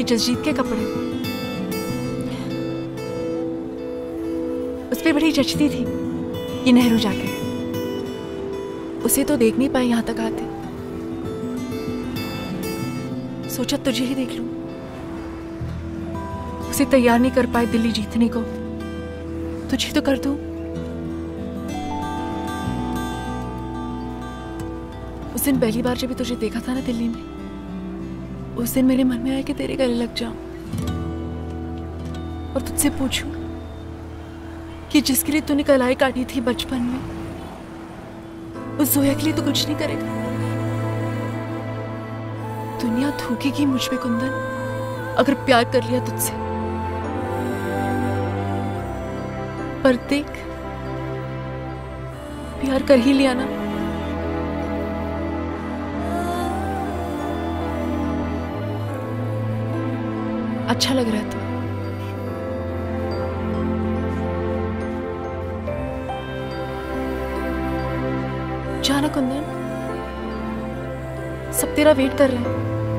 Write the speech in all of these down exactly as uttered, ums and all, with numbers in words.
ये जसजीत के कपड़े, उस पर बड़ी जचती थी ये नेहरू जैकेट। उसे तो देख नहीं पाई यहां तक आते, सोचा तुझे ही देख लूं। उसे तैयार नहीं कर पाए दिल्ली जीतने को, तुझे तो कर दूं। उस दिन पहली बार जब तुझे देखा था ना दिल्ली में, उस दिन मेरे मन में आया कि तेरे गले लग जाऊं और तुझसे पूछूं कि जिसके लिए तूने कलाई काटी थी बचपन में, उस जोया के लिए तो कुछ नहीं करेगा। दुनिया थूकेगी मुझ पे कुंदन अगर प्यार कर लिया तुझसे, पर देख प्यार कर ही लिया ना। अच्छा लग रहा है तो जाना कुंदन, सब तेरा वेट कर रहे हैं।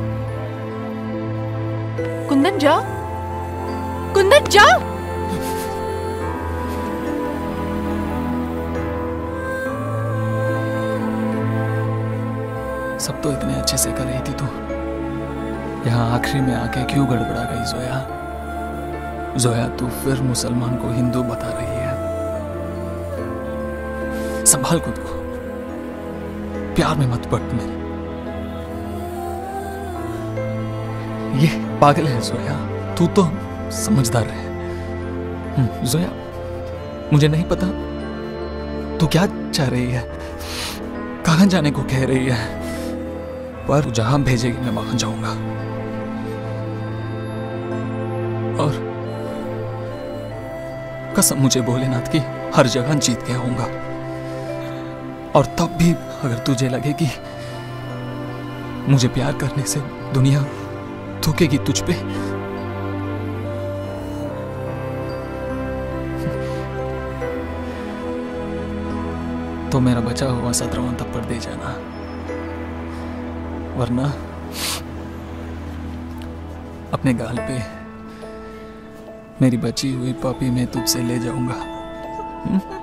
कुंदन जा, कुंदन जा। सब तो इतने अच्छे से कर रही थी तू, यहाँ आखिरी में आके क्यों गड़बड़ा गई जोया? जोया तू फिर मुसलमान को हिंदू बता रही है। संभाल खुद को, प्यार में मत पड़ मेरे। ये पागल है जोया, तू तो समझदार है। जोया मुझे नहीं पता तू क्या चाह रही है, कहां जाने को कह रही है, पर जहां भेजेगी मैं वहां जाऊंगा। और कसम मुझे भोलेनाथ की हर जगह जीत के आऊंगा। और तब भी अगर तुझे लगे कि मुझे प्यार करने से दुनिया थूकेगी तुझ पे, तो मेरा बचा हुआ सत्रहवां थप्पड़ दे जाना, वरना अपने गाल पे मेरी बची हुई पपी मैं तुझसे ले जाऊंगा। हुँ?